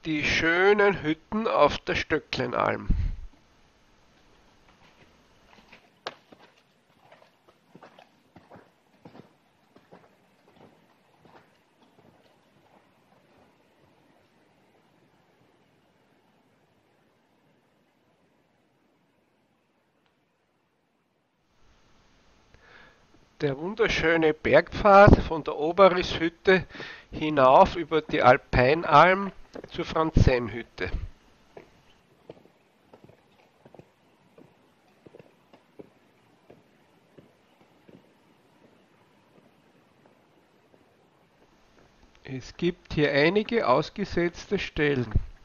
Die schönen Hütten auf der Stöcklenalm. Der wunderschöne Bergpfad von der Oberishütte hinauf über die Alpeinalm zur Franz Senn Hütte. Es gibt hier einige ausgesetzte Stellen.